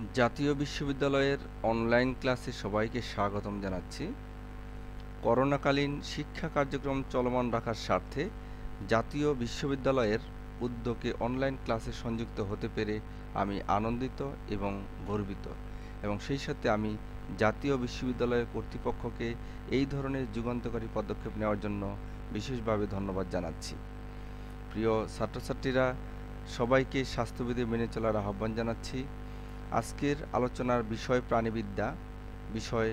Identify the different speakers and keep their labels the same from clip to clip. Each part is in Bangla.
Speaker 1: জাতীয় বিশ্ববিদ্যালয়ের অনলাইন ক্লাসে সবাইকে স্বাগতম জানাচ্ছি। করোনাকালীন শিক্ষা কার্যক্রম চলমান রাখার স্বার্থে জাতীয় বিশ্ববিদ্যালয়ের উদ্যোগে অনলাইন ক্লাসে সংযুক্ত হতে পেরে আমি আনন্দিত এবং গর্বিত, এবং সেই সাথে আমি জাতীয় বিশ্ববিদ্যালয়ের কর্তৃপক্ষকে এই ধরনের যুগান্তকারী পদক্ষেপ নেওয়ার জন্য বিশেষভাবে ধন্যবাদ জানাচ্ছি। প্রিয় ছাত্রছাত্রীরা, সবাইকে স্বাস্থ্যবিধি মেনে চলার আহ্বান জানাচ্ছি। আজকের আলোচনার বিষয় প্রাণীবিদ্যা, বিষয়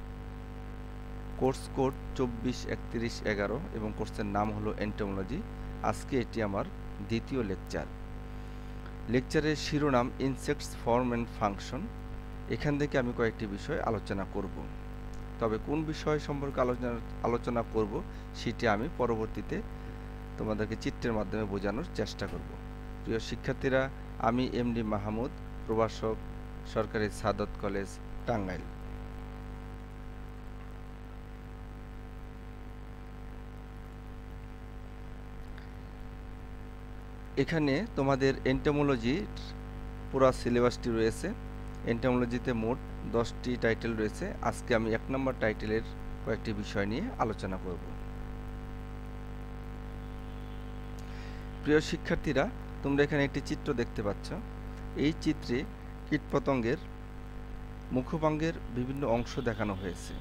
Speaker 1: কোর্স কোড 24-31-11 এবং কোর্সের নাম হলো এন্টোমোলজি। আজকে এটি আমার দ্বিতীয় লেকচার। লেকচারের শিরোনাম ইনসেক্টস ফর্ম অ্যান্ড ফাংশন। এখান থেকে আমি কয়েকটি বিষয় আলোচনা করব, তবে কোন বিষয় সম্পর্কে আলোচনা করব সেটি আমি পরবর্তীতে তোমাদেরকে চিত্রের মাধ্যমে বোঝানোর চেষ্টা করব। প্রিয় শিক্ষার্থীরা, আমি এমডি মাহমুদ, প্রভাষক, সরকারি সাদত কলেজ, টাঙ্গাইল। এখানে তোমাদের এন্টোমোলজির পুরো সিলেবাসটি রয়েছে। এন্টোমোলজিতে মোট 10টি টাইটেল রয়েছে। আজকে আমি 1 নম্বর টাইটেলের কয়েকটি বিষয় নিয়ে আলোচনা করব। প্রিয় শিক্ষার্থীরা, তোমরা এখানে একটি চিত্র দেখতে পাচ্ছ। এই চিত্রে কীটপতঙ্গের মুখভঙ্গের বিভিন্ন অংশ দেখানো হয়েছে।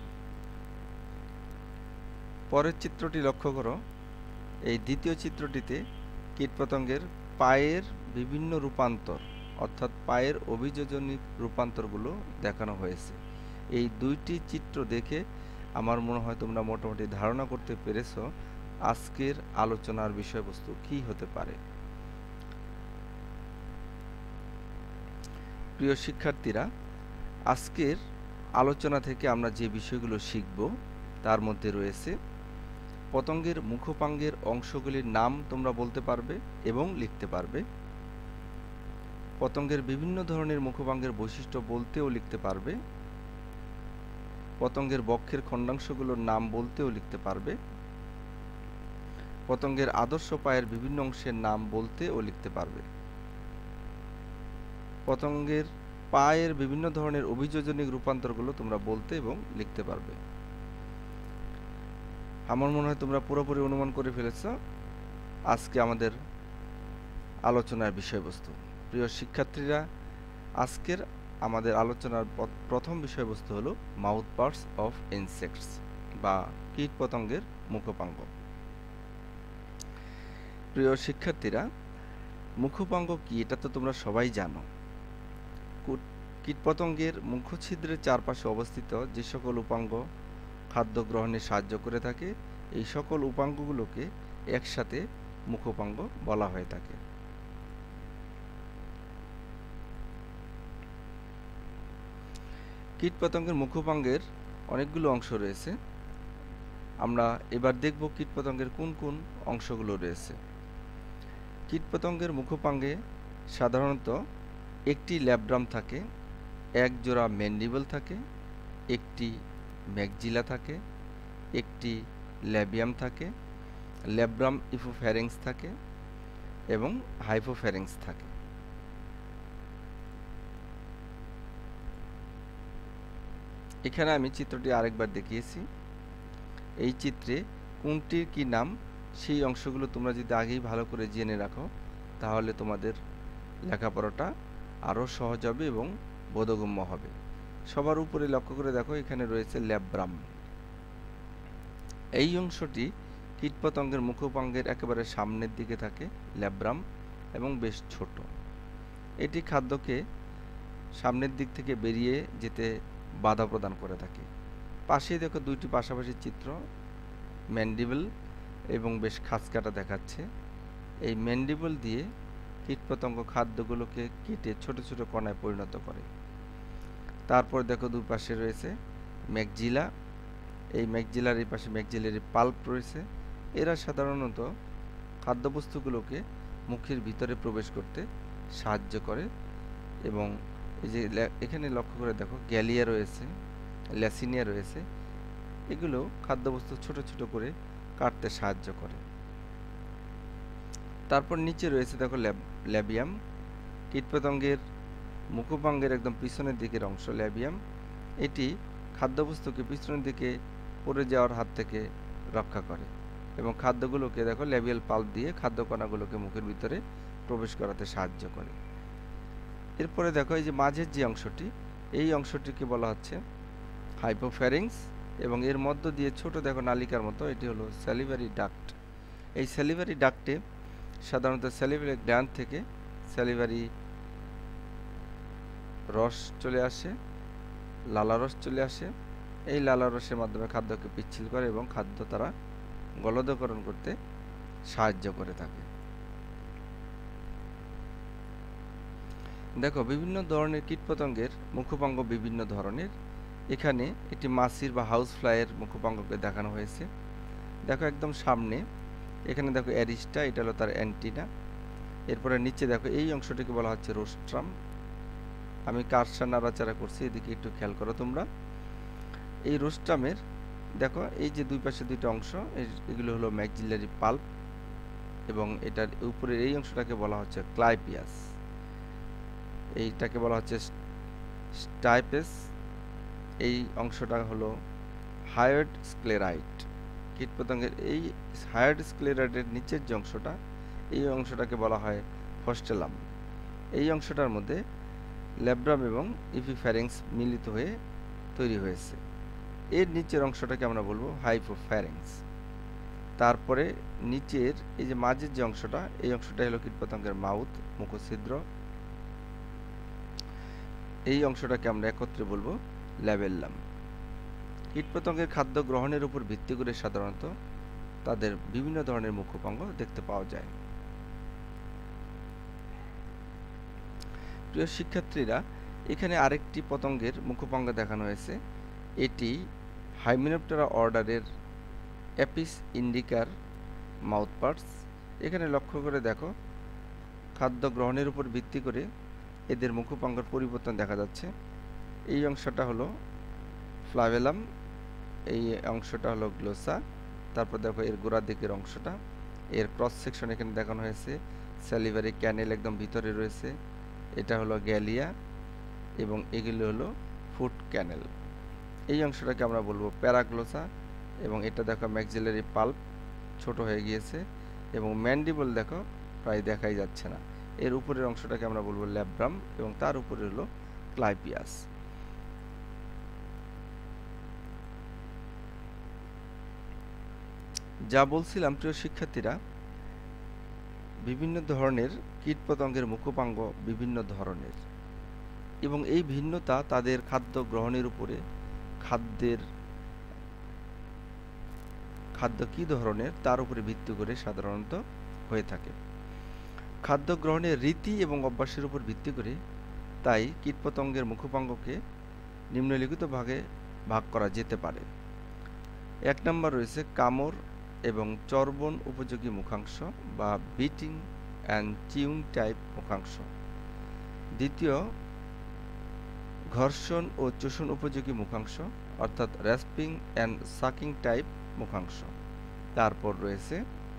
Speaker 1: পরের চিত্রটি লক্ষ্য করো। এই দ্বিতীয় চিত্রটিতে কীটপতঙ্গের পায়ের বিভিন্ন রূপান্তর, অর্থাৎ পায়ের অভিযোজনিক রূপান্তরগুলো দেখানো হয়েছে। এই দুইটি চিত্র দেখে আমার মনে হয় তোমরা মোটামুটি ধারণা করতে পেরেছ আজকের আলোচনার বিষয়বস্তু কী হতে পারে। প্রিয় শিক্ষার্থীরা, আজকের আলোচনা থেকে আমরা যে বিষয়গুলো শিখব তার মধ্যে রয়েছে পতঙ্গের মুখপাঙ্গের অংশগুলির নাম তোমরা বলতে পারবে এবং লিখতে পারবে। পতঙ্গের বিভিন্ন ধরনের মুখপাঙ্গের বৈশিষ্ট্য বলতে ও লিখতে পারবে। পতঙ্গের বক্ষের খণ্ডাংশগুলোর নাম বলতে ও লিখতে পারবে। পতঙ্গের আদর্শ পায়ের বিভিন্ন অংশের নাম বলতে ও লিখতে পারবে। পতঙ্গের পায়ের বিভিন্ন ধরনের অভিযোজনিক রূপান্তরগুলো তোমরা বলতে এবং লিখতে পারবে। আমার মনে হয় তোমরা পুরোপুরি অনুমান করে ফেলেছ আজকে আমাদের আলোচনার বিষয়বস্তু। প্রিয় শিক্ষার্থীরা, আজকের আমাদের আলোচনার প্রথম বিষয়বস্তু হলো মাউথ পার্টস অফ ইনসেক্টস বা কীটপতঙ্গের মুখপাঙ্গ। প্রিয় শিক্ষার্থীরা, মুখপাঙ্গ কি এটা তো তোমরা সবাই জানো। কীটপতঙ্গের মুখছিদ্রের চারপাশে অবস্থিত যে সকল উপাঙ্গ খাদ্য গ্রহণে সাহায্য করে থাকে, এই সকল উপাঙ্গগুলোকে একসাথে মুখপাঙ্গ বলা হয়ে থাকে। কীটপতঙ্গের মুখপাঙ্গের অনেকগুলো অংশ রয়েছে। আমরা এবার দেখব কীটপতঙ্গের কোন কোন অংশগুলো রয়েছে। কীটপতঙ্গের মুখপাঙ্গে সাধারণত একটি ল্যাব্রাম থাকে, এক জোড়া ম্যান্ডিবল থাকে, একটি ম্যাক্সিলা থাকে, একটি ল্যাবিয়াম থাকে, ল্যাব্রাম ইপোফ্যারিংস থাকে এবং হাইপোফ্যারিংস থাকে। এখানে আমি চিত্রটি আরেকবার দেখিয়েছি। এই চিত্রে কোনটির কি নাম সেই অংশগুলো তোমরা যদি আগেই ভালো করে জেনে রাখো তাহলে তোমাদের লেখাপড়াটা আরও সহজ হবে এবং বোধগম্য হবে। সবার উপরে লক্ষ্য করে দেখো, এখানে রয়েছে ল্যাব্রাম। এই অংশটি কীটপতঙ্গের মুখপাঙ্গের একেবারে সামনের দিকে থাকে ল্যাব্রাম এবং বেশ ছোট। এটি খাদ্যকে সামনের দিক থেকে বেরিয়ে যেতে বাধা প্রদান করে থাকে। পাশেই দেখো দুইটি পাশাপাশি চিত্র, ম্যান্ডিবল এবং বেশ খাঁজকাটা দেখাচ্ছে। এই ম্যান্ডিবল দিয়ে কীটপতঙ্গ খাদ্যগুলোকে কেটে ছোট ছোট কণায় পরিণত করে। তারপর দেখো দুই পাশে রয়েছে ম্যাক্সিলা। এই ম্যাক্সিলার এই পাশে ম্যাক্সিলারি পাল্প রয়েছে। এরা সাধারণত খাদ্যবস্তুগুলোকে মুখের ভিতরে প্রবেশ করতে সাহায্য করে। এবং এই যে এখানে লক্ষ্য করে দেখো গ্যালিয়া রয়েছে, ল্যাসিনিয়া রয়েছে, এগুলো খাদ্যবস্তু ছোট ছোট করে কাটতে সাহায্য করে। তারপর নিচে রয়েছে দেখো ল্যাবিয়াম। কীটপতঙ্গের মুখোপাঙ্গের একদম পিছনের দিকের অংশ ল্যাবিয়াম। এটি খাদ্যবস্তুকে পিছনের দিকে পড়ে যাওয়ার হাত থেকে রক্ষা করে এবং খাদ্যগুলোকে দেখো ল্যাবিয়াল পাল্প দিয়ে খাদ্য কণাগুলোকে মুখের ভিতরে প্রবেশ করাতে সাহায্য করে। এরপরে দেখো এই যে মাঝের যে অংশটি, এই অংশটিকে বলা হচ্ছে হাইপোফ্যারিংস এবং এর মধ্য দিয়ে ছোট দেখো নালিকার মতো, এটি হলো স্যালিভারি ডাক্ট। এই স্যালিভারি ডাক্টে সাধারণত স্যালিভারি গ্ল্যান্ড থেকে স্যালিভারি রস চলে আসে, লালারস চলে আসে। এই লালারসের মাধ্যমে খাদ্যকে পিচ্ছিল করে এবং খাদ্য তারা গলদকরণ করতে সাহায্য করে থাকে। দেখো বিভিন্ন ধরনের কীটপতঙ্গের মুখোপাঙ্গ বিভিন্ন ধরনের। এখানে একটি মাছির বা হাউস ফ্লাইয়ের মুখোপাঙ্গকে দেখানো হয়েছে। দেখো একদম সামনে এখানে দেখো অ্যারিস্টা, এটা হলো তার অ্যান্টিনা। এরপরে নিচে দেখো এই অংশটিকে বলা হচ্ছে রোস্ট্রাম। আমি কারসার নাড়াচাড়া করছি, এদিকে একটু খেয়াল করো তোমরা। এই রোস্ট্রামের দেখো এই যে দুই পাশে দুইটা অংশ, এগুলো হলো ম্যাক্সিলারি পাল্প এবং এটার উপরের এই অংশটাকে বলা হচ্ছে ক্লাইপিয়াস। এইটাকে বলা হচ্ছে স্টাইপেস। এই অংশটা হলো হায়ার্ড স্ক্লেরাইট। কীটপতঙ্গের এই হায়ার্ড স্ক্লেরাইটের নিচের যে অংশটা, এই অংশটাকে বলা হয় ফস্টেলাম। এই অংশটার মধ্যে ল্যাব্রাম এবং ইপিফ্যারিংস মিলিত হয়ে তৈরি হয়েছে। এর নিচের অংশটাকে আমরা বলবো হাইপোফ্যারিংস। তারপরে নিচের এই যে মাঝের যে অংশটা, এই অংশটা হলো কীটপতঙ্গের মাউথ, মুখছিদ্র। এই অংশটাকে আমরা একত্রে বলবো ল্যাবেল্লাম। কীটপতঙ্গের খাদ্য গ্রহণের উপর ভিত্তি করে সাধারণত তাদের বিভিন্ন ধরনের মুখোপাঙ্গ দেখতে পাওয়া যায়। প্রিয় শিক্ষার্থীরা, এখানে আরেকটি পতঙ্গের মুখোপাঙ্গ দেখানো হয়েছে। এটি হাইমেনোপটেরা অর্ডারের অ্যাপিস ইন্ডিকার মাউথপার্টস। এখানে লক্ষ্য করে দেখো খাদ্য গ্রহণের উপর ভিত্তি করে এদের মুখোপাঙ্গের পরিবর্তন দেখা যাচ্ছে। এই অংশটা হলো ফ্লাভেলাম, এই অংশটা হলো গ্লোসা। তারপর দেখো এর গোড়ার দিকের অংশটা, এর ক্রস সেকশন এখানে দেখানো হয়েছে। স্যালিভারি ক্যানেল একদম ভিতরে রয়েছে, এটা হলো গ্যালিয়া এবং এগুলো হলো ফুট ক্যানেল। এই অংশটাকে আমরা বলবো প্যারাগ্লোসা এবং এটা দেখো ম্যাক্সিলারি পাল্প ছোট হয়ে গিয়েছে এবং ম্যান্ডিবল দেখো প্রায় দেখাই যাচ্ছে না। এর উপরের অংশটাকে আমরা বলবো ল্যাব্রাম এবং তার উপরে হলো ক্লাইপিয়াস। যা বলছিলাম প্রিয় শিক্ষার্থীরা, বিভিন্ন ধরনের কীটপতঙ্গের মুখোপাঙ্গ বিভিন্ন ধরনের এবং এই ভিন্নতা তাদের খাদ্য গ্রহণের উপরে, খাদ্য কী ধরনের তার উপরে ভিত্তি করে সাধারণত হয়ে থাকে। খাদ্য গ্রহণের রীতি এবং অভ্যাসের উপর ভিত্তি করে তাই কীটপতঙ্গের মুখোপাঙ্গকে নিম্নলিখিত ভাগে ভাগ করা যেতে পারে। 1 নম্বর রয়েছে কামড় এবং চর্বণ উপযোগী মুখাংশ বা বিটিং অ্যান্ড চিউং টাইপ মুখাংশ। দ্বিতীয়, ঘর্ষণ ও চোষণ উপযোগী মুখাংশ অর্থাৎ র্যাস্পিং অ্যান্ড সাকিং টাইপ মুখাংশ। তারপর রয়েছে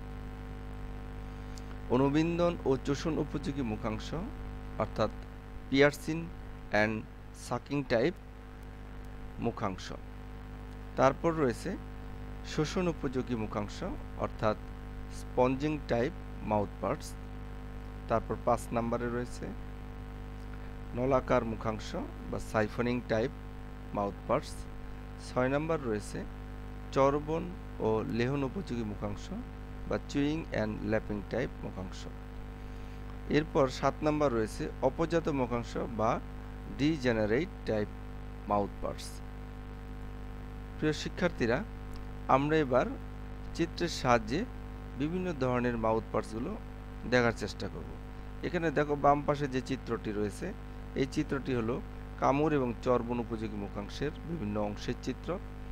Speaker 1: অনুবিন্দন ও চোষণ উপযোগী মুখাংশ অর্থাৎ পিয়ার্সিং অ্যান্ড সাকিং টাইপ মুখাংশ। তারপর রয়েছে শোষণ উপযোগী মুখাংশ অর্থাৎ স্পঞ্জিং টাইপ মাউথপার্টস। তারপর 5 নম্বরে রয়েছে নলাকার মুখাংশ বা সাইফনিং টাইপ মাউথপার্টস। 6 নম্বর রয়েছে চর্বণ ও লেহন উপযোগী মুখাংশ বা চুইং অ্যান্ড ল্যাপিং টাইপ মুখাংশ। এরপর 7 নম্বর রয়েছে অপজাত মুখাংশ বা ডিজেনারেট টাইপ মাউথপার্টস। প্রিয় শিক্ষার্থীরা, আমরা এবার চিত্রের সাহায্যে বিভিন্ন ধরনের মাউথপার্টসগুলো দেখার চেষ্টা করব। এখানে দেখো বাম পাশে যে চিত্রটি রয়েছে, এই চিত্রটি হলো কামড় এবং চর্বণ উপযোগী মুখাংশের বিভিন্ন অংশের চিত্র।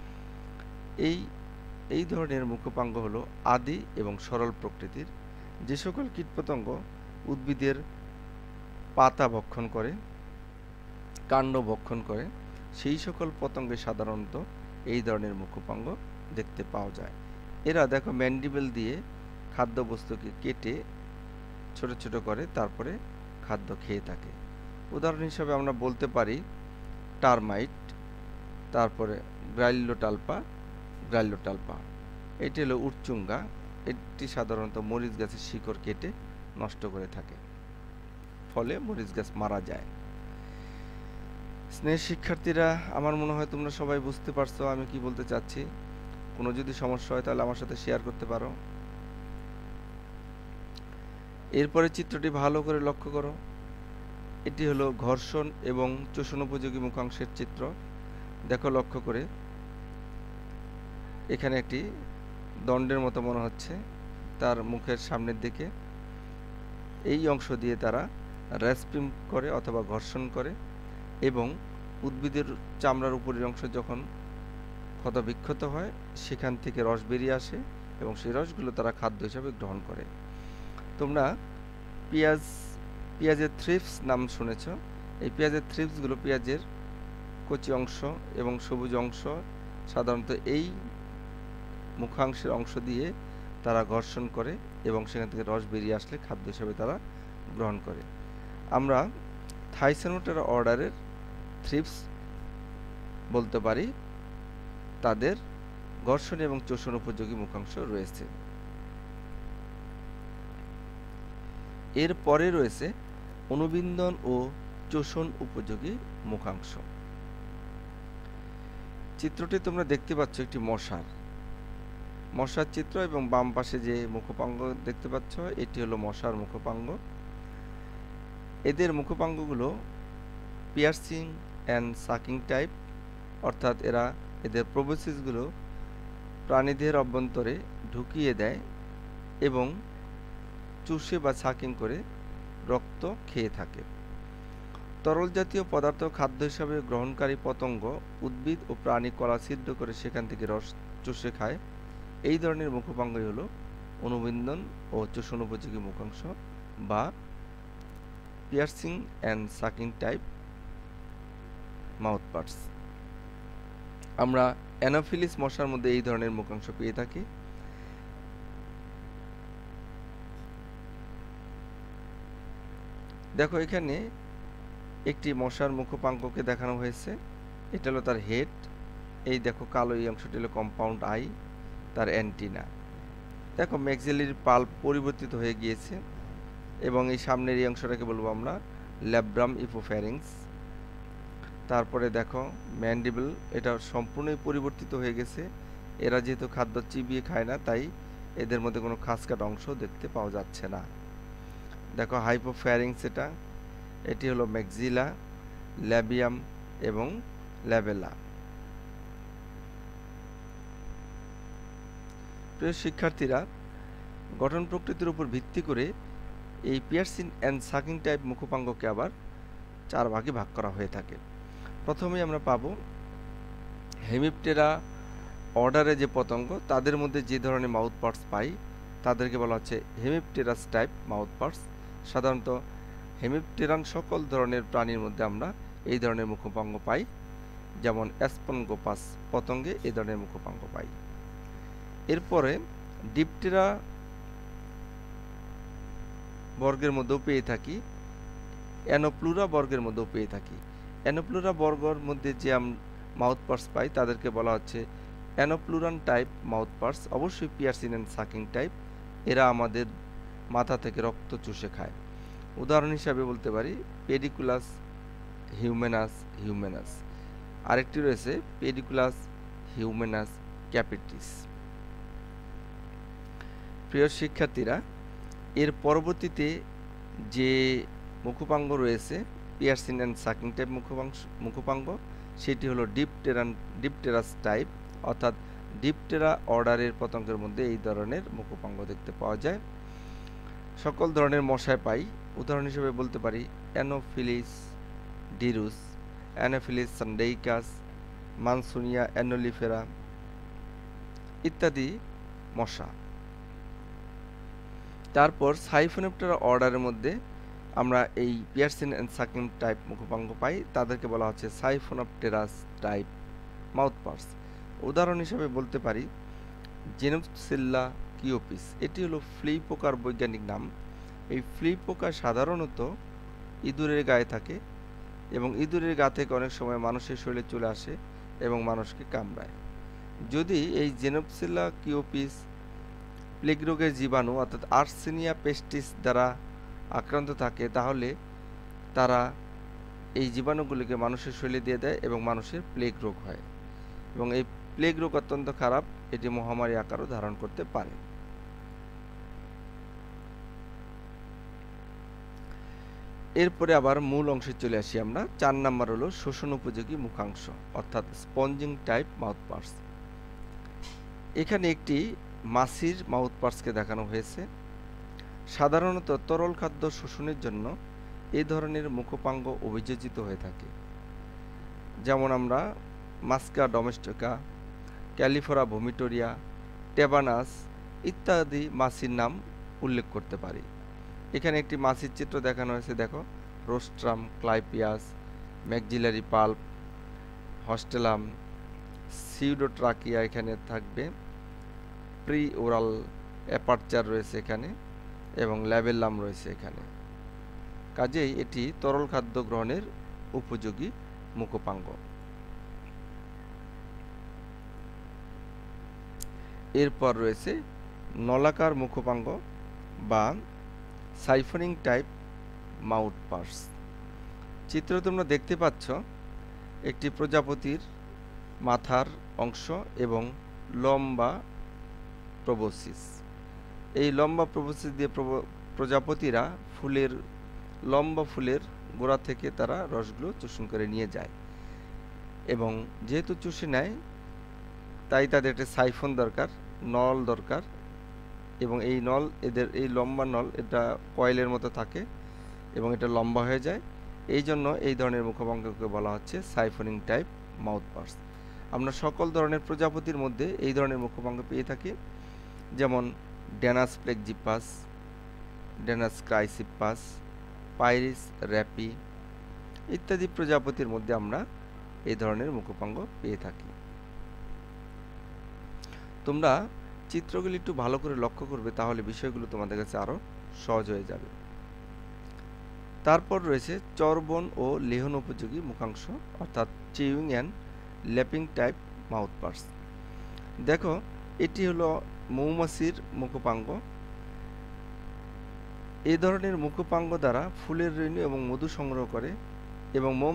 Speaker 1: এই ধরনের মুখোপাঙ্গ হলো আদি এবং সরল প্রকৃতির। যে সকল কীটপতঙ্গ উদ্ভিদের পাতা ভক্ষণ করে, কাণ্ড ভক্ষণ করে, সেই সকল পতঙ্গে সাধারণত এই ধরনের মুখোপাঙ্গ দেখতে পাওয়া যায়। এরা দেখো ম্যান্ডিবেল দিয়ে খাদ্যবস্তুকে কেটে ছোট ছোট করে তারপরে খাদ্য খেয়ে থাকে। উদাহরণ হিসাবে আমরা বলতে পারি টারমাইট, তারপরে গ্রাইলোটালপা। এটি হলো উটচুঙ্গা। এটি সাধারণত মরিচ গাছের শিকড় কেটে নষ্ট করে থাকে, ফলে মরিচ গাছ মারা যায়। স্নেহ শিক্ষার্থীরা, আমার মনে হয় তোমরা সবাই বুঝতে পারছো আমি কি বলতে চাচ্ছি। কোনো যদি সমস্যা হয় তাহলে আমার সাথে শেয়ার করতে পারো। এরপরে চিত্রটি ভালো করে লক্ষ্য করো। এটি হলো ঘর্ষণ এবং চোষণ উপযোগী মুখাংশের চিত্র। দেখো লক্ষ্য করে, এখানে একটি দণ্ডের মতো মনে হচ্ছে তার মুখের সামনের দিকে। এই অংশ দিয়ে তারা রেসপিং করে অথবা ঘর্ষণ করে এবং উদ্ভিদের চামড়ার উপরের অংশ যখন ক্ষতবিক্ষত হয় সেখান থেকে রস বেরিয়ে আসে এবং সেই রসগুলো তারা খাদ্য হিসাবে গ্রহণ করে। তোমরা পেঁয়াজের থ্রিপস নাম শুনেছ। এই পেঁয়াজের থ্রিপসগুলো পেঁয়াজের কচি অংশ এবং সবুজ অংশ সাধারণত এই মুখাংশের অংশ দিয়ে তারা ঘর্ষণ করে এবং সেখান থেকে রস বেরিয়ে আসলে খাদ্য হিসাবে তারা গ্রহণ করে। আমরা থাইসেনোটেরা অর্ডারের থ্রিপস বলতে পারি, তাদের ঘর্ষণ এবং চোষণ উপযোগী মুখাংশ রয়েছে। এর পরে রয়েছে অনুবিন্দন ও চোষণ উপযোগী মুখাংশ। চিত্রটি তোমরা দেখতে পাচ্ছ একটি মশার চিত্র এবং বাম পাশে যে মুখপাঙ্গ দেখতে পাচ্ছ এটি হলো মশার মুখপাঙ্গ। এদের মুখপাঙ্গগুলো পিয়ার্সিং অ্যান্ড সাকিং টাইপ, অর্থাৎ এদের প্রোবসিসগুলো প্রাণীদের অভ্যন্তরে ঢুকিয়ে দেয় এবং চুষে বা সাকিং করে রক্ত খেয়ে থাকে। তরল জাতীয় পদার্থ খাদ্য হিসাবে গ্রহণকারী পতঙ্গ উদ্ভিদ ও প্রাণী কলা ছিদ্র করে সেখান থেকে রস চুষে খায়। এই ধরনের মুখপাঙ্গই হলো অনুবিন্দন ও চোষণ উপযোগী মুখাংশ বা piercing and sucking type mouthparts. আমরা অ্যানোফিলিস মশার মধ্যে এই ধরনের মুখাংশ পেয়ে থাকি। দেখো এখানে একটি মশার মুখপাঙ্গকে দেখানো হয়েছে। এটা হলো তার হেড। এই দেখো কালো এই অংশটি হলো কম্পাউন্ড আই, তার অ্যান্টিনা। দেখো ম্যাক্সিলারি পাল্প পরিবর্তিত হয়ে গিয়েছে এবং এই সামনের এই অংশটাকে বলবো আমরা ল্যাব্রাম ইপোফ্যারিংস। তারপরে দেখো ম্যান্ডিবল, এটা সম্পূর্ণই পরিবর্তিত হয়ে গেছে। এরা যেহেতু খাদ্য চিবিয়ে খায় না, তাই এদের মধ্যে কোনো খাসকাট অংশ দেখতে পাওয়া যাচ্ছে না। দেখো হাইপোফ্যারিংস, এটি হলো ম্যাক্সিলা, ল্যাবিয়াম এবং ল্যাবেলা। প্রিয় শিক্ষার্থীরা, গঠন প্রকৃতির উপর ভিত্তি করে এই পিয়ার্সিং অ্যান্ড সাকিং টাইপ মুখপাঙ্গকে আবার 4 ভাগে ভাগ করা হয়ে থাকে। প্রথমে আমরা পাবো হেমিপটেরা অর্ডারে যে পতঙ্গ, তাদের মধ্যে যে ধরনের মাউথ পার্টস পাই তাদেরকে বলা হচ্ছে হেমিপটেরাস টাইপ মাউথ পার্টস। সাধারণত হেমিপটেরান সকল ধরনের প্রাণীর মধ্যে আমরা এই ধরনের মুখপাঙ্গ পাই, যেমন অ্যাসপনগোপাস পতঙ্গে এই ধরনের মুখপাঙ্গ পাই। এরপরে ডিপটেরা বর্গের মধ্যেও পেয়ে থাকি, অ্যানোপ্লুরা বর্গের মধ্যেও পেয়ে থাকি। অ্যানোপ্লুরা বর্গের মধ্যে যে মাউথ পার্টস পাই তাদেরকে বলা হচ্ছে অ্যানোপ্লুরান টাইপ মাউথ পার্টস, অবশ্যই পিয়ার্সিং অ্যান্ড সাকিং টাইপ। এরা আমাদের মাথা থেকে রক্ত চুষে খায়। উদাহরণ হিসাবে বলতে পারি পেডিকুলাস হিউম্যানাস। আরেকটি রয়েছে পেডিকুলাস হিউম্যানাস ক্যাপিটিস। প্রিয় শিক্ষার্থীরা, এর পরবর্তীতে যে মুখপাঙ্গ রয়েছে পিয়ার্সিং অ্যান্ড সাকিং টাইপ মুখপাঙ্গ, সেটি হলো ডিপটেরাস টাইপ, অর্থাৎ ডিপটেরা অর্ডারের পতঙ্গের মধ্যে এই ধরনের মুখপাঙ্গ দেখতে পাওয়া যায়। সকল ধরনের মশায় পাই। উদাহরণ হিসেবে বলতে পারি অ্যানোফিলিস ডিরুস, অ্যানোফিলিস সান্ডেইকাস, মানসুনিয়া অ্যানোলিফেরা ইত্যাদি মশা। তারপর সাইফোনেপটেরা অর্ডারের মধ্যে আমরা এই পিয়ার্সিং অ্যান্ড সাকিং টাইপ মুখপাঙ্গ পাই, তাদেরকে বলা হচ্ছে সাইফোনেপটেরাস টাইপ মাউথপার্টস। উদাহরণ হিসেবে বলতে পারি জেনোপসিল্লা কিওপিস। এটি হলো ফ্লি পোকার বৈজ্ঞানিক নাম। এই ফ্লি পোকা সাধারণত ইঁদুরের গায়ে থাকে এবং ইঁদুরের গা থেকে অনেক সময় মানুষের শরীরে চলে আসে এবং মানুষকে কামড়ায়। যদি এই জেনোপসিলা কিওপিস প্লেগ রোগের জীবাণু অর্থাৎ আর্সেনিয়া পেস্টিস দ্বারা আক্রান্ত থাকে, তাহলে তারা এই জীবাণুগুলিকে মানুষের শরীরে দিয়ে দেয় এবং মানুষের প্লেগ রোগ হয়। এবং এই প্লেগ রোগ অত্যন্ত খারাপ, এটি মহামারী আকারও ধারণ করতে পারে। এরপরে আবার মূল অংশে চলে আসি আমরা। 4 নাম্বার হলো শোষণ উপযোগী মুখাংশ অর্থাৎ স্পঞ্জিং টাইপ মাউথপার্টস। এখানে একটি মাছির মাউথপার্টসকে দেখানো হয়েছে। সাধারণত তরল খাদ্য শোষণের জন্য এই ধরনের মুখোপাঙ্গ অভিযোজিত হয়ে থাকে, যেমন আমরা মাস্কা ডোমেস্টিকা, ক্যালিফোরা ভোমিটোরিয়া, টেবানাস ইত্যাদি মাছির নাম উল্লেখ করতে পারি। এখানে একটি মাছির চিত্র দেখানো হয়েছে, দেখো রোস্ট্রাম, ক্লাইপিয়াস, ম্যাকজিলারি পাল্প, হস্টেলাম, সিউডোট্রাকিয়া এখানে থাকবে, প্রি ওরাল অ্যাপারচার রয়েছে এখানে এবং ল্যাবেল্লাম রয়েছে এখানে। কাজেই এটি তরল খাদ্য গ্রহণের উপযোগী মুখোপাঙ্গ। এরপর রয়েছে নলাকার মুখোপাঙ্গ বা সাইফনিং টাইপ মাউথপার্টস। চিত্র তোমরা দেখতে পাচ্ছ একটি প্রজাপতির মাথার অংশ এবং লম্বা প্রবোসিস। এই লম্বা প্রবোসিস দিয়ে প্রজাপতিরা লম্বা ফুলের গোড়া থেকে তারা রসগুলো চুষণ করে নিয়ে যায় এবং যেহেতু চুষে নেয় তাই তাদের একটা সাইফন দরকার, নল দরকার। এবং এই নল, এদের এই লম্বা নল, এটা কয়েলের মতো থাকে এবং এটা লম্বা হয়ে যায়। এই জন্য এই ধরনের মুখোপাঙ্গকে বলা হচ্ছে সাইফনিং টাইপ মাউথপার্টস। আমরা সকল ধরনের প্রজাপতির মধ্যে এই ধরনের মুখোপাঙ্গ পেয়ে থাকি, যেমন ড্যানাস প্লেগজিপাস, ড্যানাস ক্রাইসিপাস, পাইরিস র্যাপি ইত্যাদি প্রজাপতির মধ্যে আমরা এই ধরনের মুখোপাঙ্গ পেয়ে থাকি। তোমরা চিত্রগুলি একটু ভালো করে লক্ষ্য করবে, তাহলে বিষয়গুলো তোমাদের কাছে আরো সহজ হয়ে যাবে। তারপর রয়েছে চর্বণ ও লেহন উপযোগী মুখাংশ অর্থাৎ chewing and lapping type mouthparts. দেখো এটি হলো মৌমাছির মুখোপাঙ্গ। এই ধরনের মুখোপাঙ্গ দ্বারা ফুলের রেণু এবং মধু সংগ্রহ করে এবং মোম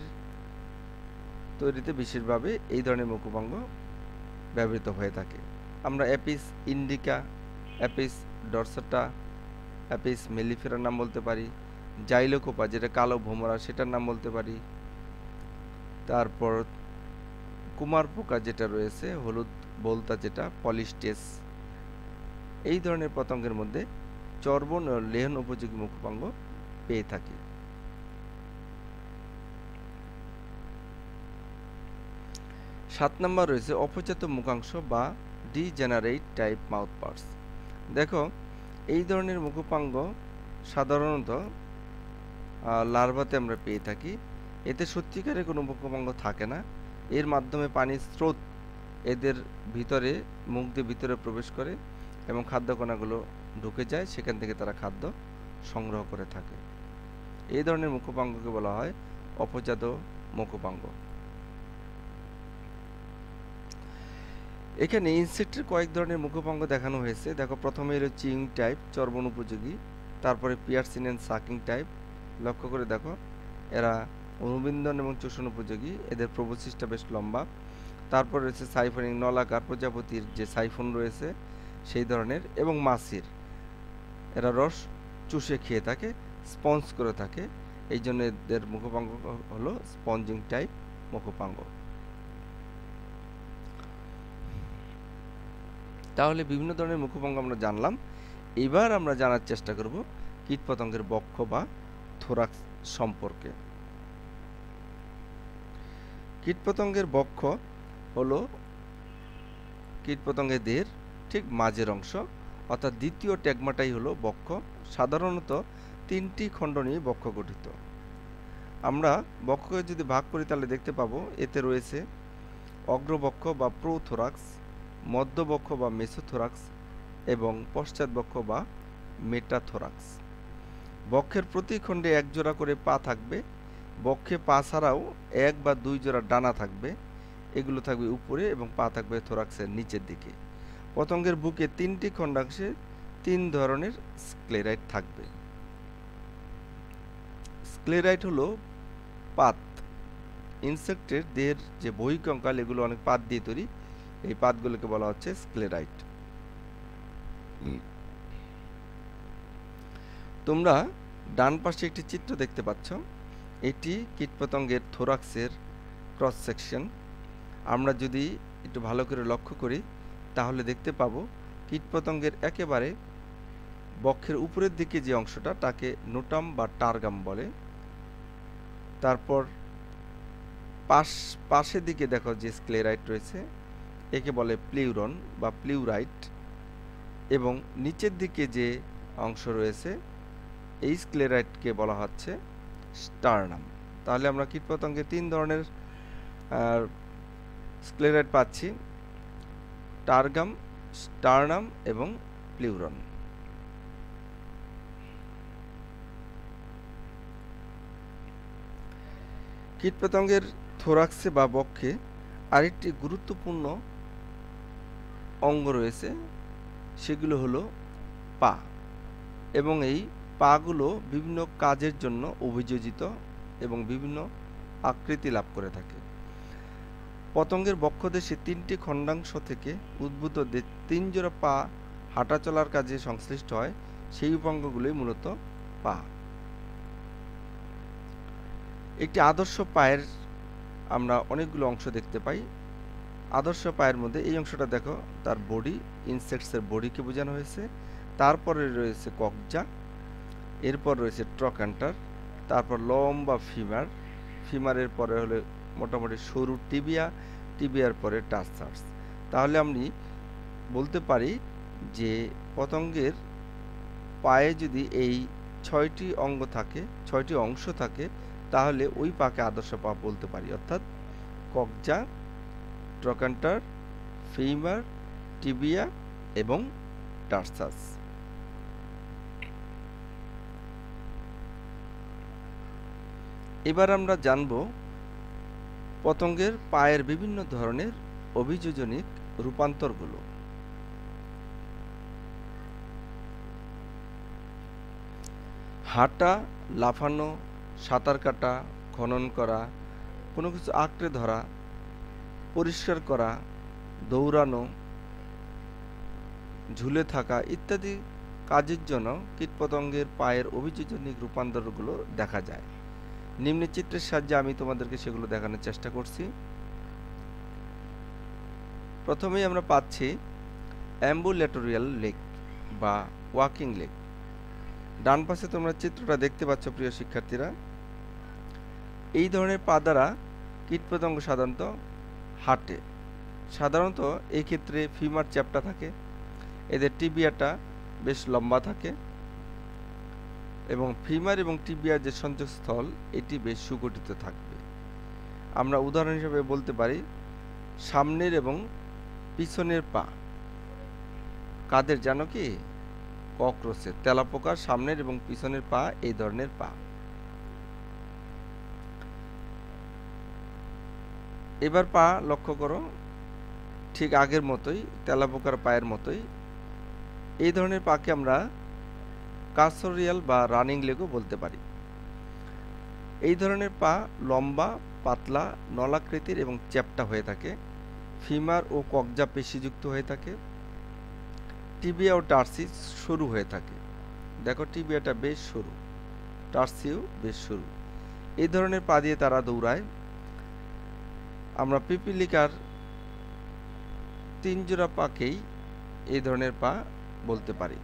Speaker 1: তৈরিতে বিশেষভাবে এই ধরনের মুখোপাঙ্গ ব্যবহৃত হয়ে থাকে। আমরা Apis indica, Apis dorsata, Apis মেলিফেরার নাম বলতে পারি, জাইলোকোপা যেটা কালো ভোমরা সেটার নাম বলতে পারি। তারপর কুমার পোকা যেটা রয়েছে, হলুদ বলতা যেটা পলিস্টেস, এই ধরনের পতঙ্গের মধ্যে চর্বণ ও লেহন উপযোগী মুখোপাঙ্গ পেয়ে থাকি। 7 নম্বর রয়েছে অপজাত মুখাংশ বা ডিজেনারেট টাইপ মাউথপার্টস। দেখো এই ধরনের মুখোপাঙ্গ সাধারণত লার্ভাতে আমরা পেয়ে থাকি। এতে সত্যিকারের কোনো মুখোপাঙ্গ থাকে না, এর মাধ্যমে পানির স্রোত এদের ভিতরে মুখ দিয়ে ভিতরে প্রবেশ করে এবং খাদ্য কণাগুলো ঢুকে যায়, সেখান থেকে তারা খাদ্য সংগ্রহ করে থাকে। এই ধরনের মুখোপাঙ্গকে বলা হয় অপজাত মুখোপাঙ্গ। এখানে ইনসেক্টের কয়েক ধরনের মুখোপাঙ্গ দেখানো হয়েছে। দেখো প্রথমে হলো চিউইং টাইপ চর্বণ উপযোগী, তারপরে পিয়ার্সিং এন্ড সাকিং টাইপ। লক্ষ্য করে দেখো এরা অনুবিন্দন এবং চোষণ উপযোগী, এদের প্রবোসিসটা বেশ লম্বা। তারপর রয়েছে সাইফনিং নলাকার, প্রজাপতির যে সাইফন রয়েছে সেই ধরনের, এবং মাছির, এরা রস চুষে খেয়ে থাকে, স্পঞ্জ করে থাকে, এই জন্য এদের মুখোপাঙ্গ হলো স্পঞ্জিং টাইপ মুখোপাঙ্গ। তাহলে বিভিন্ন ধরনের মুখোপাঙ্গ আমরা জানলাম। এবার আমরা জানার চেষ্টা করব কীটপতঙ্গের বক্ষ বা থোরাক্স সম্পর্কে। কীটপতঙ্গের বক্ষ হলো কীটপতঙ্গের দেহের ঠিক মাঝের অংশ, অর্থাৎ দ্বিতীয় ট্যাগমাটাই হলো বক্ষ। সাধারণত 3টি খণ্ড নিয়ে বক্ষ গঠিত। আমরা বক্ষকে যদি ভাগ করি তাহলে দেখতে পাবো এতে রয়েছে অগ্রবক্ষ বা প্রোথোরাক্স, মধ্যবক্ষ বা মেসোথোরাক্স এবং পশ্চাৎবক্ষ বা মেটাথোরাক্স। বক্ষের প্রতি খণ্ডে এক জোড়া করে পা থাকবে, বক্ষে পা ছাড়াও 1 বা 2 জোড়া ডানা থাকবে, এগুলো থাকবে উপরে এবং পা থাকবে থোরাক্সের নিচের দিকে। পতঙ্গের বুকে 3টি খণ্ডাংশে 3 ধরনের স্ক্লেরাইট থাকবে। স্ক্লেরাইট হলো পাত। ইনসেক্টের দেহের যে বহিঃকঙ্কাল এগুলো অনেক পাত দিয়ে তৈরি, এই পাতগুলোকে বলা হচ্ছে স্ক্লেরাইট। তোমরা ডান পাশে একটি চিত্র দেখতে পাচ্ছ, এটি কীটপতঙ্গের থোরাক্সের ক্রস সেকশন। আমরা যদি একটু ভালো করে লক্ষ্য করি তাহলে দেখতে পাবো কীটপতঙ্গের একেবারে বক্ষের উপরের দিকে যে অংশটা তাকে নোটাম বা টারগাম বলে। তারপর পাশের দিকে দেখো যে স্ক্লেরাইট রয়েছে একে বলে প্লিউরন বা প্লিউরাইট, এবং নিচের দিকে যে অংশ রয়েছে এই স্ক্লেরাইটকে বলা হচ্ছে স্টার্নাম। তাহলে আমরা কীটপতঙ্গে 3 ধরনের স্ক্লেরাইট পাচ্ছি, টারগাম, স্টার্নাম এবং প্লিউরন। কীটপতঙ্গের থোরাক্সে বা বক্ষে আরেকটি গুরুত্বপূর্ণ অঙ্গ রয়েছে, সেগুলো হলো পা, এবং এই পাগুলো বিভিন্ন কাজের জন্য অভিযোজিত এবং বিভিন্ন আকৃতি লাভ করে থাকে। পতঙ্গের বক্ষদেশে 3টি খণ্ডাংশ থেকে উদ্ভূত 3 জোড়া পা হাঁটা চলার কাজে সংশ্লিষ্ট হয়, সেই উপাঙ্গগুলোই মূলত পা। একটি আদর্শ পায়ের আমরা অনেকগুলো অংশ দেখতে পাই। আদর্শ পায়ের মধ্যে এই অংশটা দেখো, তার বডি, ইনসেক্টসের বডিকে বোঝানো হয়েছে। তারপরে রয়েছে ককজা, এরপর রয়েছে ট্রক্যান্টার, তারপর লম্বা ফিমার, ফিমারের পরে হলে মোটামুটি সরু টিবিয়া, টিবিয়ার পরে টার্সাস। তাহলে আমি বলতে পারি যে পতঙ্গের পায়ে যদি এই 6টি অঙ্গ থাকে, 6টি অংশ থাকে, তাহলে ওই পাকে আদর্শ পা বলতে পারি, অর্থাৎ ককজা, ট্রক্যান্টার, ফিমার, টিবিয়া এবং টার্সাস। এবার আমরা জানব পতঙ্গের পায়ের বিভিন্ন ধরনের অভিযোজনিক রূপান্তরগুলো। হাঁটা, লাফানো, সাঁতার কাটা, খনন করা, কোনো কিছু আঁকড়ে ধরা, পরিষ্কার করা, দৌড়ানো, ঝুলে থাকা ইত্যাদি কাজের জন্য কীটপতঙ্গের পায়ের অভিযোজনিক রূপান্তরগুলো দেখা যায়। নিম্ন চিত্রের সাহায্যে আমি তোমাদেরকে সেগুলো দেখানোর চেষ্টা করছি। প্রথমেই আমরা পাচ্ছি অ্যাম্বুলেটোরিয়াল লেগ বা ওয়াকিং লেগ। ডান পাশে তোমরা চিত্রটা দেখতে পাচ্ছ প্রিয় শিক্ষার্থীরা। এই ধরনের পা দ্বারা কীটপতঙ্গ সাধারণত হাঁটে। সাধারণত এই ক্ষেত্রে ফিমার চ্যাপ্টা থাকে, এদের টিবিয়াটা বেশ লম্বা থাকে এবং ফিমার এবং টিবিয়ার যে সংযোগস্থল এটি বেশ সুগঠিত থাকবে। আমরা উদাহরণ হিসেবে বলতে পারি সামনের এবং পিছনের পা। কাদের জানো কি? ককরোচের, তেলাপোকার সামনের এবং পিছনের পা এই ধরনের পা। এবার পা লক্ষ্য করো, ঠিক আগের মতোই, তেলাপোকার পায়ের মতোই। এই ধরনের পাকে আমরা কার্সোরিয়াল বা রানিং লেগও বলতে পারি। এই ধরনের পা লম্বা, পাতলা, নলাকৃতির এবং চ্যাপ্টা হয়ে থাকে। ফিমার ও ককজা পেশিযুক্ত হয়ে থাকে। টিবিয়া ও টার্সিস সরু হয়ে থাকে। দেখো টিবিয়াটা বেশ সরু, টার্সিও বেশ সরু। এই ধরনের পা দিয়ে তারা দৌড়ায়। আমরা পিপিলিকার 3 জোড়া পাকেই এই ধরনের পা বলতে পারি।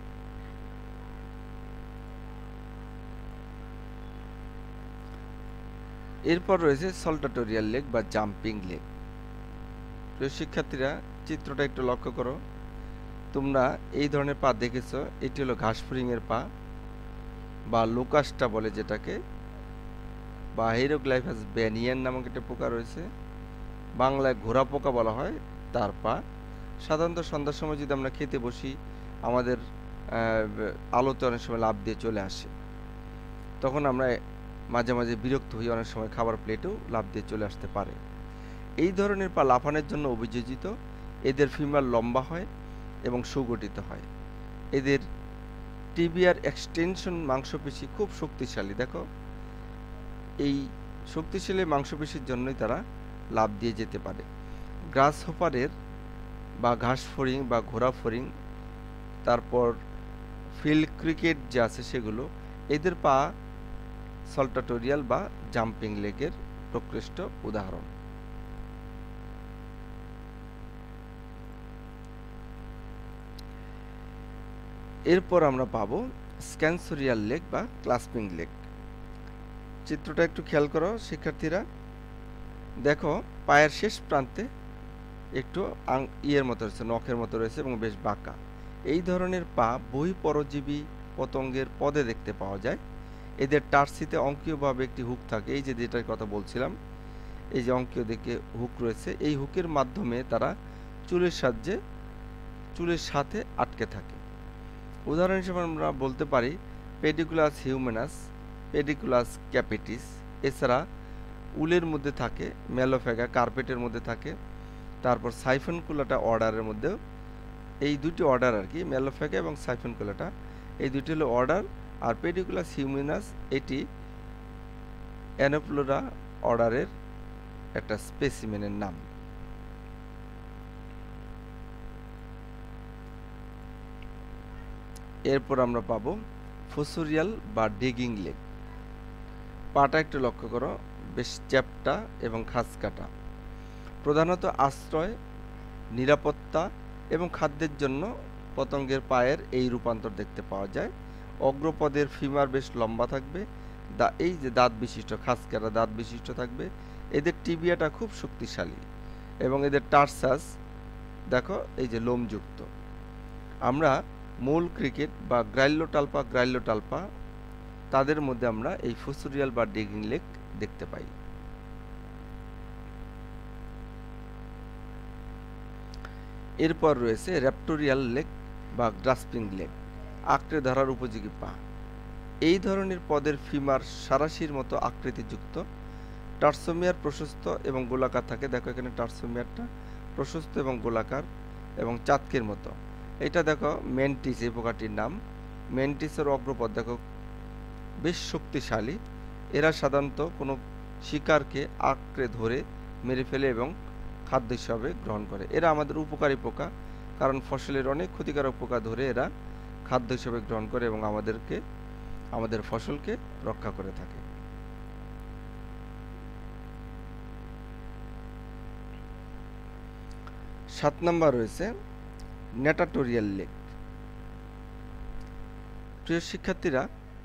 Speaker 1: এরপর রয়েছে সলটাটোরিয়াল লেগ বা জাম্পিং লেগ। প্রিয় শিক্ষার্থীরা, চিত্রটা একটু লক্ষ্য করো। তোমরা এই ধরনের পা দেখেছো, এটি হলো ঘাসফড়িংয়ের পা বা লোকাসটা বলে যেটাকে, বা হেরোগ্লাইফাস ব্যানিয়ান নামক একটা পোকা রয়েছে, বাংলায় ঘোড়া পোকা বলা হয়, তার পা। সাধারণত সন্ধ্যার সময় যদি আমরা খেতে বসি, আমাদের আলোতে অনেক সময় লাফ দিয়ে চলে আসে, তখন আমরা মাঝে মাঝে বিরক্ত হয়ে অনেক সময় খাবার প্লেটেও লাফ দিয়ে চলে আসতে পারে। এই ধরনের পা লাফানোর জন্য অভিযোজিত। এদের ফিমার লম্বা হয় এবং সুগঠিত হয়। এদের টিবিয়ার এক্সটেনশন মাংসপেশি খুব শক্তিশালী। দেখো, এই শক্তিশালী মাংসপেশির জন্যই তারা লাফ দিয়ে যেতে পারে। গ্রাস হোপারের বা ঘাস ফড়িং বা ঘোড়া ফড়িং, তারপর ফিল্ড ক্রিকেট যে আছে সেগুলো, এদের পা সল্টাটোরিয়াল বা জাম্পিং লেগের প্রকৃষ্ট উদাহরণ। এরপর আমরা পাবো স্ক্যান্সোরিয়াল লেগ বা ক্লাস্পিং লেগ। চিত্রটা একটু খেয়াল করো শিক্ষার্থীরা। দেখো, পায়ের শেষ প্রান্তে একটু ইয়ের মতো রয়েছে, নখের মতো রয়েছে এবং বেশ বাঁকা। এই ধরনের পা বহিঃপরজীবী পতঙ্গের পদে দেখতে পাওয়া যায়। এদের টার্সিতে অঙ্কীয়ভাবে একটি হুক থাকে, এই যে যেটার কথা বলছিলাম, এই যে অঙ্কীয় দিকে হুক রয়েছে, এই হুকের মাধ্যমে তারা চুলের সাথে আটকে থাকে। উদাহরণ হিসেবে আমরা বলতে পারি পেডিকুলাস হিউম্যানাস, পেডিকুলাস ক্যাপিটিস। এছাড়া উলের মধ্যে থাকে, ম্যালোফ্যাগা কার্পেটের মধ্যে থাকে। তারপর সাইফনকুলাটা অর্ডারের মধ্যেও, এই দুটি অর্ডার আর কি, ম্যালোফ্যাগা এবং সাইফনকুলাটা, এই দুটি হলো অর্ডার। আর পেডিকুলাস হিউম্যানাস এটি অ্যানোপ্লোরা অর্ডারের একটা স্পেসিমেনের নাম। এরপর আমরা পাবো ফসুরিয়াল বা ডিগিং লেগ। পাটা একটু লক্ষ্য করো, বেশ চ্যাপ্টা এবং খাঁজ কাটা। প্রধানত আশ্রয়, নিরাপত্তা এবং খাদ্যের জন্য পতঙ্গের পায়ের এই রূপান্তর দেখতে পাওয়া যায়। অগ্রপদের ফিমার বেশ লম্বা থাকবে, এই যে দাঁত বিশিষ্ট, খাঁজ কাটা দাঁত বিশিষ্ট থাকবে। এদের টিবিয়াটা খুব শক্তিশালী এবং এদের টার্সাস দেখো এই যে লোমযুক্ত। আমরা মূল ক্রিকেট বা গ্রাইলোটালপা তাদের মধ্যে আমরা এই ফসুরিয়াল বা ডিগিং লেগ দেখতে পাই। এরপর রয়েছে র্যাপটোরিয়াল লেগ বা গ্রাস্পিং লেগ, আঁকড়ে ধরার উপযোগী পা। এই ধরনের পদের ফিমার সারাশির মতো আকৃতিযুক্ত, টার্সোমিয়ার প্রশস্ত এবং গোলাকার থাকে। দেখো এখানে টার্সোমিয়ারটা প্রশস্ত এবং গোলাকার এবং চাতকের মতো। এটা দেখো মেন্টিস, এই পোকাটির নাম। মেন্টিসের অগ্রপদ দেখো বেশ শক্তিশালী। এরা সাধারণত কোনো শিকারকে আঁকড়ে ধরে মেরে ফেলে এবং খাদ্য হিসাবে গ্রহণ করে। এরা আমাদের উপকারী পোকা, কারণ ফসলের অনেক ক্ষতিকারক পোকা ধরে এরা খাদ্য হিসাবে গ্রহণ করে এবং আমাদের ফসলকে রক্ষা করে থাকে। সাত নাম্বার রয়েছে নেটাটোরিয়াল লেগ। প্রিয় শিক্ষার্থীরা,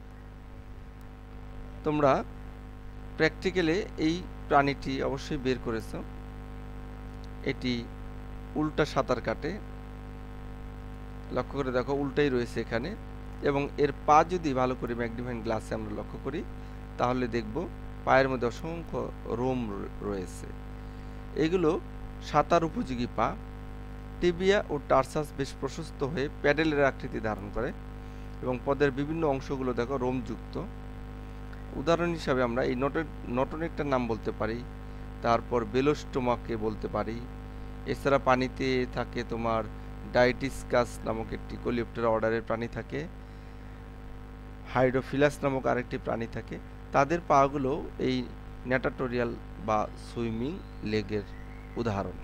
Speaker 1: তোমরা প্র্যাকটিক্যালে এই প্রাণীটি অবশ্যই বের করেছো। এটি উল্টা সাঁতার কাটে, লক্ষ্য করে দেখো উল্টাই রয়েছে এখানে, এবং এর পা যদি ভালো করে ম্যাগনিফাইং গ্লাসে আমরা লক্ষ্য করি তাহলে দেখব পায়ের মধ্যে অসংখ্য রোম রয়েছে। এগুলো সাঁতার উপযোগী পা। টিবিয়া ও টার্সাস বেশ প্রশস্ত হয়ে প্যাডেলের আকৃতি ধারণ করে এবং পদের বিভিন্ন অংশগুলো দেখো রোমযুক্ত। উদাহরণ হিসাবে আমরা এই নটনেকটার নাম বলতে পারি, তারপর বেলোস্টোমাকে বলতে পারি। এছাড়া পানিতে থাকে তোমার ডাইটিসকাস নামক একটি কোলিওপ্টেরা অর্ডারের প্রাণী থাকে, হাইড্রোফিলাস নামক আরেকটি প্রাণী থাকে। তাদের পাগুলো এই নেটাটোরিয়াল বা সুইমিং লেগের উদাহরণ।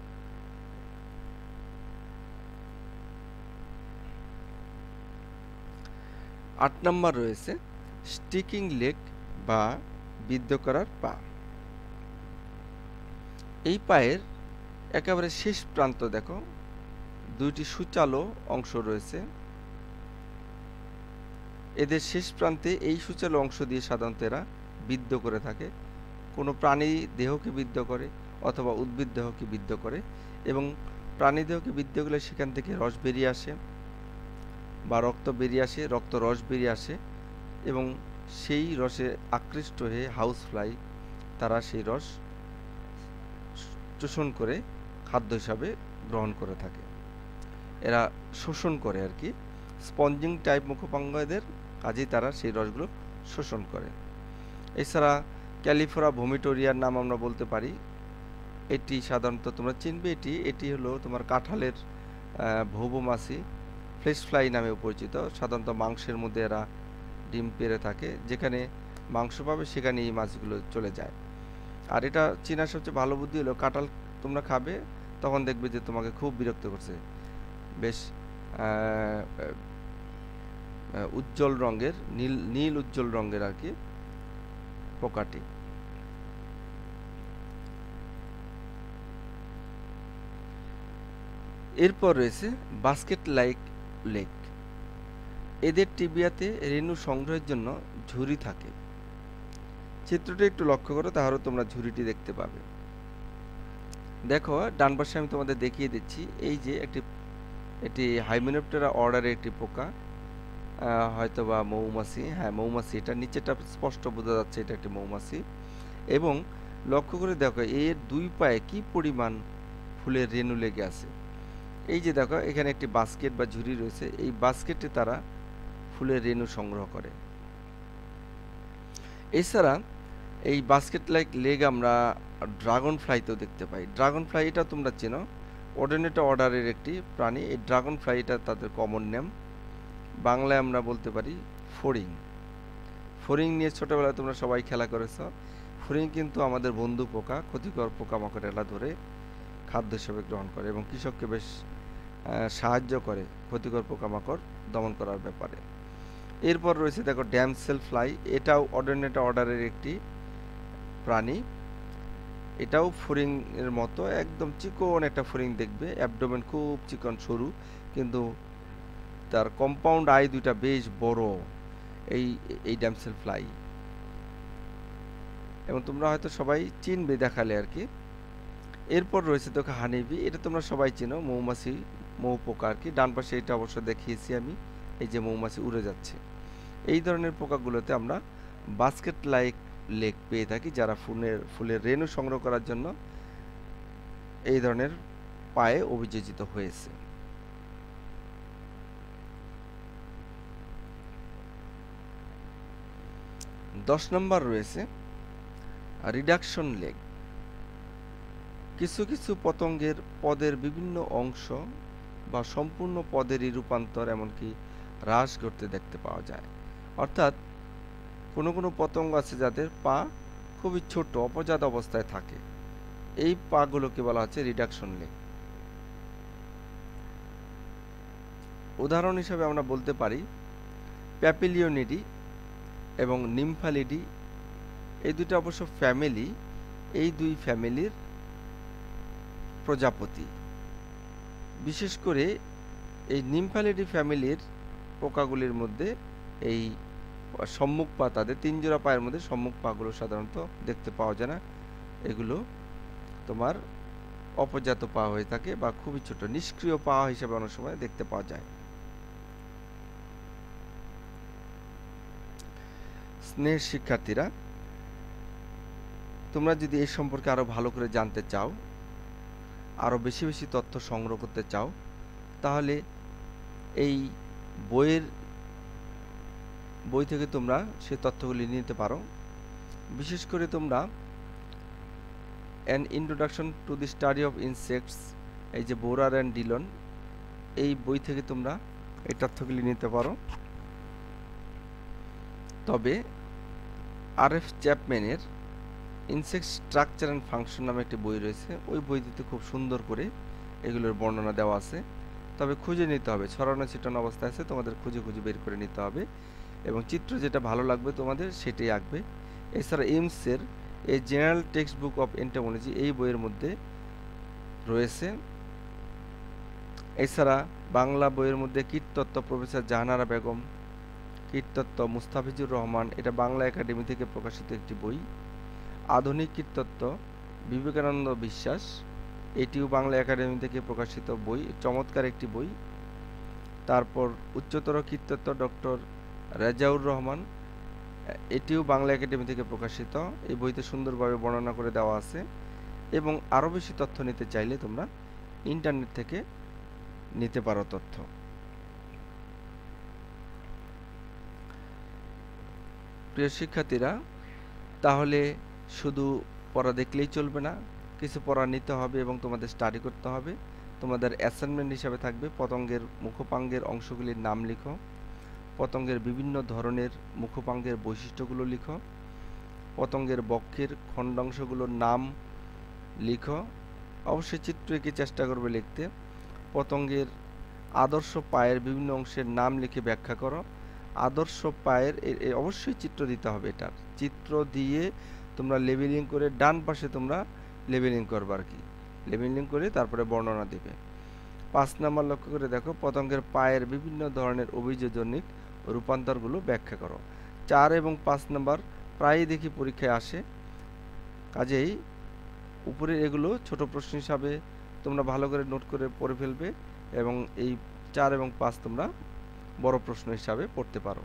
Speaker 1: আট নম্বর রয়েছে স্টিকিং লেগ বা বিদ্ধ করার পা। এই পায়ের একেবারে শেষ প্রান্ত দেখো দুইটি সূচালো অংশ রয়েছে। এদের শেষ প্রান্তে এই সূচালো অংশ দিয়ে সাধারণত এরা বিদ্ধ করে থাকে। কোনো প্রাণী দেহকে বিদ্ধ করে অথবা উদ্ভিদ দেহকে বিদ্ধ করে, এবং প্রাণী দেহকে বিদ্ধ করলে সেখান থেকে রস বেরিয়ে আসে বা রক্ত বেরিয়ে আসে, রক্ত রস বেরিয়ে আসে, এবং সেই রসে আকৃষ্ট হয়ে হাউস ফ্লাই তারা সেই রস শোষণ করে খাদ্য হিসাবে গ্রহণ করে থাকে। এরা শোষণ করে আর কি, স্পঞ্জিং টাইপ মুখোপাঙ্গ এদের, কাজেই তারা সেই রসগুলো শোষণ করে। এছাড়া ক্যালিফোরা ভোমিটোরিয়ার নাম আমরা বলতে পারি। এটি সাধারণত তোমরা চিনবে, এটি হলো তোমার কাঁঠালের ভৌবমাছি, ফ্লেশ ফ্লাই নামেও পরিচিত। সাধারণত মাংসের মধ্যে এরা ডিম পেড়ে থাকে, যেখানে মাংস পাবে সেখানে এই মাছগুলো চলে যায়। আর এটা চেনার সবচেয়ে ভালো বুদ্ধি হলো, কাঁঠাল তোমরা খাবে তখন দেখবে যে তোমাকে খুব বিরক্ত করছে, বেশ উজ্জ্বল রঙের, নীল উজ্জ্বল রঙের আর কি পোকাটি। এরপর রয়েছে বাস্কেট লাইক লেক। এদের টিবিয়াতে রেণু সংগ্রহের জন্য ঝুড়ি থাকে। চিত্রটি একটু লক্ষ্য করো, তাহলে তোমরা ঝুড়িটি দেখতে পাবে। দেখো ডান পাশে আমি তোমাদের দেখিয়ে দিচ্ছি, এই যে এটি হাইমেনোপটেরা অর্ডারের একটি পোকা, হয়তোবা মৌমাছি, হ্যাঁ মৌমাছি, এটা নিচেটা স্পষ্ট বোঝা যাচ্ছে এটা একটি মৌমাছি। এবং লক্ষ্য করে দেখো এর দুই পায়ে কি পরিমাণ ফুলের রেণু লেগে আছে। এই যে দেখো এখানে একটি বাস্কেট বা ঝুড়ি রয়েছে, এই বাস্কেটে তারা ফুলের রেণু সংগ্রহ করে। এছাড়া এই বাস্কেট লাইক লেগ আমরা ড্রাগন ফ্লাইতেও দেখতে পাই। ড্রাগন ফ্লাই এটা তোমরা চেনো, অর্ডিনেটা অর্ডারের একটি প্রাণী। এই ড্রাগন ফ্লাই এটা তাদের কমন নেম, বাংলায় আমরা বলতে পারি ফড়িং। ফড়িং নিয়ে ছোটোবেলায় তোমরা সবাই খেলা করেছ। ফড়িং কিন্তু আমাদের বন্ধু পোকা, ক্ষতিকর পোকামাকড় ধরে খাদ্য হিসেবে গ্রহণ করে এবং কৃষককে বেশ সাহায্য করে ক্ষতিকর পোকামাকড় দমন করার ব্যাপারে। এরপর রয়েছে দেখো ড্যামসেল ফ্লাই, এটাও অর্ডিনেটা অর্ডারের একটি প্রাণী। এটাও ফড়িং এর মতো একদম চিকন একটা ফড়িং দেখবে, অ্যাবডোমেন খুব চিকন সরু, কিন্তু তার কম্পাউন্ড আই দুইটা বেশ বড়, এই ড্যামসেল ফ্লাই। এবং তোমরা হয়তো সবাই চিনবে দেখালে আর কি। এরপর রয়েছে দেখো হানিবি, এটা তোমরা সবাই চিনো, মৌমাছি, মৌ পোকা আর কি। ডান পাশে এটা অবশ্য দেখিয়েছি আমি, এই যে মৌমাছি উড়ে যাচ্ছে। এই ধরনের পোকাগুলোতে আমরা বাস্কেট লাইক লেগ পেয়ে থাকি, যারা ফুলের রেণু সংগ্রহ করার জন্য এই ধরনের পায়ে অভিযোজিত হয়েছে। দশ নম্বর রয়েছে রিডাকশন লেগ। কিছু কিছু পতঙ্গের পদের বিভিন্ন অংশ বা সম্পূর্ণ পদেরই রূপান্তর এমনকি হ্রাস ঘটতে দেখতে পাওয়া যায়। অর্থাৎ কোনো কোনো পতঙ্গ আছে যাদের পা খুবই ছোট অপজাত অবস্থায় থাকে, এই পাগুলোকে বলা হচ্ছে রিডাকশন লেগ। উদাহরণ হিসেবে আমরা বলতে পারি প্যাপিলিওনিডি এবং নিমফালিডি, এই দুটো অবশ্য ফ্যামিলি, এই দুই ফ্যামিলির প্রজাপতি। বিশেষ করে এই নিমফালিডি ফ্যামিলির পোকাগুলির মধ্যে এই সম্মুখ পা, তাদের 3 জোড়া পায়ের মধ্যে সম্মুখ পাগুলো সাধারণত দেখতে পাওয়া যায় না, এগুলো তোমার অপজাত পা হয়ে থাকে বা খুবই ছোট নিষ্ক্রিয় পা হিসেবে অনেক সময় দেখতে পাওয়া যায়। স্নেহের শিক্ষার্থীরা, তোমরা যদি এই সম্পর্কে আরো ভালো করে জানতে চাও, আরো বেশি বেশি তথ্য সংগ্রহ করতে চাও, তাহলে এই বই থেকে তোমরা সেই তথ্যগুলি নিতে পারো। বিশেষ করে তোমরা an introduction to the study of insects, এই যে বোরার অ্যান্ড ডিলন, এই বই থেকে তোমরা এই তথ্যগুলি নিতে পারো। তবে RF চ্যাপম্যানের ইনসেক্ট স্ট্রাকচার অ্যান্ড ফাংশন নামে একটি বই রয়েছে, ওই বইটিতে খুব সুন্দর করে এগুলোর বর্ণনা দেওয়া আছে। তবে খুঁজে নিতে হবে, ছড়ানো ছিটানো অবস্থায় আছে, তোমাদের খুঁজে খুঁজে বের করে নিতে হবে এবং চিত্র যেটা ভালো লাগবে তোমাদের সেটাই আঁকবে। এছাড়া এইমসের a general text book of entomology, এই বইয়ের মধ্যে রয়েছে। এছাড়া বাংলা বইয়ের মধ্যে কীটতত্ত্ব প্রফেসর জাহানারা বেগম, কীটতত্ত্ব মুস্তাফিজুর রহমান, এটা বাংলা একাডেমি থেকে প্রকাশিত একটি বই। আধুনিক কীটতত্ত্ব বিবেকানন্দ বিশ্বাস, এটিও বাংলা একাডেমি থেকে প্রকাশিত বই, চমৎকার একটি বই। তারপর উচ্চতর কীটতত্ত্ব ডক্টর রেজাউর রহমান, এটিও বাংলা একাডেমি থেকে প্রকাশিত, এই বইতে সুন্দরভাবে বর্ণনা করে দেওয়া আছে। এবং আরও বেশি তথ্য নিতে চাইলে তোমরা ইন্টারনেট থেকে নিতে পারো তথ্য। প্রিয় শিক্ষার্থীরা, তাহলে শুধু পড়া দেখলেই চলবে না, কিছু পড়া নিতে হবে এবং তোমাদের স্টাডি করতে হবে। তোমাদের অ্যাসাইনমেন্ট হিসাবে থাকবে পতঙ্গের মুখপাঙ্গের অংশগুলির নাম লিখো, পতঙ্গের বিভিন্ন ধরনের মুখপাঙ্গের বৈশিষ্ট্যগুলো লিখো, পতঙ্গের বক্ষের খণ্ডাংশগুলোর নাম লিখো। অবশ্যই চিত্র এঁকে চেষ্টা করবে লিখতে। পতঙ্গের আদর্শ পায়ের বিভিন্ন অংশের নাম লিখে ব্যাখ্যা করো। আদর্শ পায়ের অবশ্যই চিত্র দিতে হবে, এটার চিত্র দিয়ে তোমরা লেবেলিং করে ডান পাশে তোমরা লেবেলিং করবে আর কি, লেবেলিং করে তারপরে বর্ণনা দেবে। 5 নাম্বার লক্ষ্য করে দেখো, পতঙ্গের পায়ের বিভিন্ন ধরনের অভিযোজনিক রূপান্তরগুলো ব্যাখ্যা করো। 4 এবং 5 নাম্বার প্রায়ই দেখি পরীক্ষায় আসে, কাজেই উপরে এগুলো ছোট প্রশ্ন হিসাবে তোমরা ভালো করে নোট করে পড়ে ফেলবে এবং এই 4 এবং 5 তোমরা বড় প্রশ্ন হিসাবে পড়তে পারো।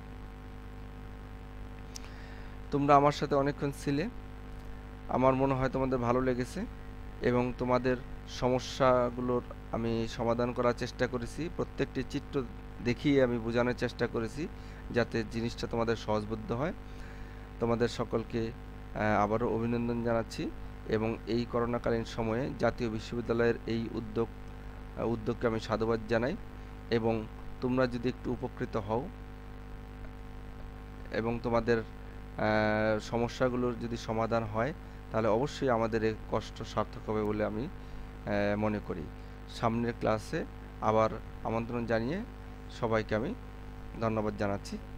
Speaker 1: তোমরা আমার সাথে অনেকক্ষণ ছিলে, আমার মনে হয় তোমাদের ভালো লেগেছে এবং তোমাদের সমস্যাগুলোর আমি সমাধান করার চেষ্টা করেছি। প্রত্যেকটি চিত্র দেখিয়ে আমি বোঝানোর চেষ্টা করেছি যাতে জিনিসটা তোমাদের সহজবোধ্য হয়। তোমাদের সকলকে আবারও অভিনন্দন জানাচ্ছি এবং এই করোনাকালীন সময়ে জাতীয় বিশ্ববিদ্যালয়ের এই উদ্যোগকে আমি সাধুবাদ জানাই। এবং তোমরা যদি একটু উপকৃত হও এবং তোমাদের সমস্যাগুলোর যদি সমাধান হয় তাহলে অবশ্যই আমাদের এই কষ্ট সার্থক হবে বলে আমি মনে করি। সামনের ক্লাসে আবার আমন্ত্রণ জানিয়ে সবাইকে আমি ধন্যবাদ জানাচ্ছি।